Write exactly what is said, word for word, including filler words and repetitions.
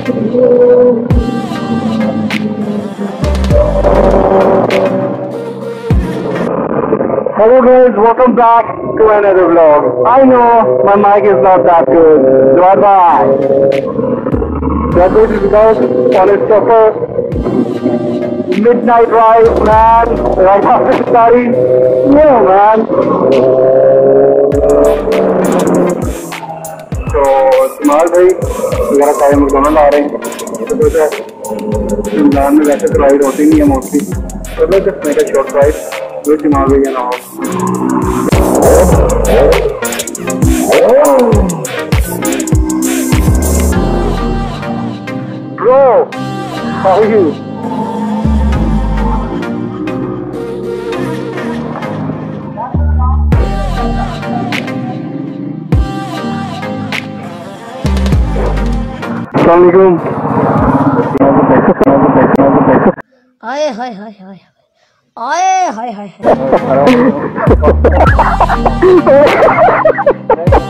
Hello guys, welcome back to another vlog. I know my mic is not that good. Bye bye. That is because on a supper midnight ride, man. Right after study. Yeah, man. So, Smart bhai, मेरा time दोनों ला रहे हैं. तो सोचा रमजान में वैसे तो राइड होती नहीं है mostly. So let's just make a short ride. With Smart bhai and all. Bro, how are you? Assalamualaikum. Hi, hi, hi, hi. Hi, hi, hi, hi.